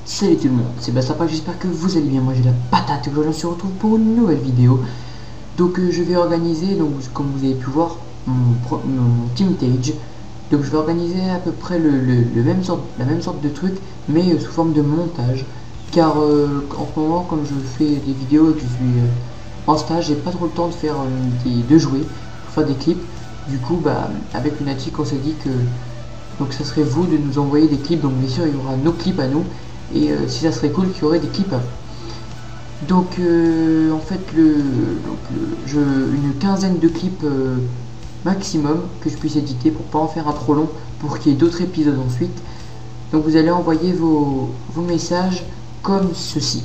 Salut tout le monde, c'est Bastard, j'espère que vous allez bien, moi j'ai la patate et aujourd'hui on se retrouve pour une nouvelle vidéo. Donc je vais organiser, donc comme vous avez pu voir, mon Team Tage. Donc je vais organiser à peu près la même sorte de truc, mais sous forme de montage. Car en ce moment, comme je fais des vidéos et que je suis en stage, j'ai pas trop le temps de faire de jouer, pour faire des clips. Du coup, bah, avec Lunatic, on s'est dit que donc ça serait vous de nous envoyer des clips, donc bien sûr il y aura nos clips à nous. Et si ça serait cool qu'il y aurait des clips à vous. Donc en fait une quinzaine de clips maximum que je puisse éditer pour pas en faire un trop long, pour qu'il y ait d'autres épisodes ensuite. Donc vous allez envoyer vos messages comme ceci.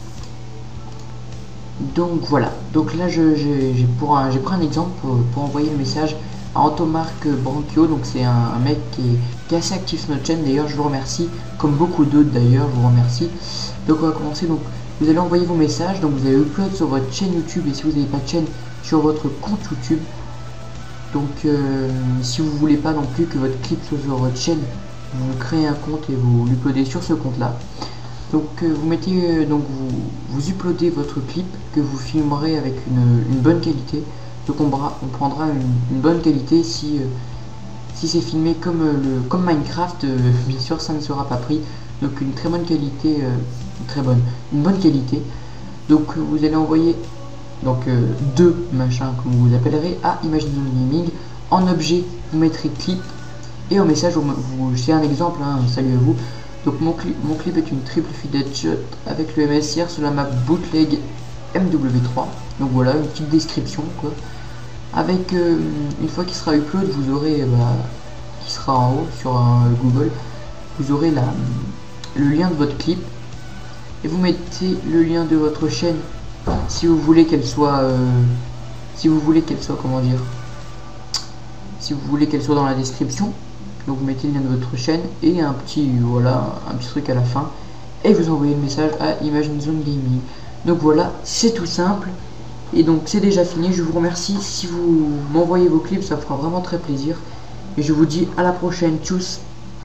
Donc voilà, donc là j'ai pris un exemple pour envoyer le message à Antomarc Branchio. Donc c'est un mec qui est assez actif sur notre chaîne, d'ailleurs je vous remercie, comme beaucoup d'autres d'ailleurs, je vous remercie. Donc on va commencer, donc vous allez envoyer vos messages, donc vous allez upload sur votre chaîne YouTube, et si vous n'avez pas de chaîne, sur votre compte YouTube. Donc si vous voulez pas non plus que votre clip soit sur votre chaîne, vous créez un compte et vous l'uploadez sur ce compte là. Donc vous mettez vous uploadez votre clip que vous filmerez avec une bonne qualité. Donc on prendra une bonne qualité si c'est filmé comme Minecraft, bien sûr ça ne sera pas pris. Donc une très bonne qualité, une bonne qualité. Donc vous allez envoyer deux machins comme vous appellerez à Imagine Zone Gaming. En objet vous mettrez clip et en message c'est un exemple, hein, salut à vous. Donc mon clip est une triple feed headshot avec le MSR sur la map bootleg MW3. Donc voilà, une petite description quoi. Avec une fois qu'il sera upload, vous aurez qui sera en haut sur Google, vous aurez le lien de votre clip et vous mettez le lien de votre chaîne si vous voulez qu'elle soit comment dire, si vous voulez qu'elle soit dans la description. Donc vous mettez le lien de votre chaîne et un petit truc à la fin et vous envoyez le message à Imagine Zone Gaming. Donc voilà, c'est tout simple et donc c'est déjà fini. Je vous remercie si vous m'envoyez vos clips, ça fera vraiment très plaisir et je vous dis à la prochaine. Tchuss.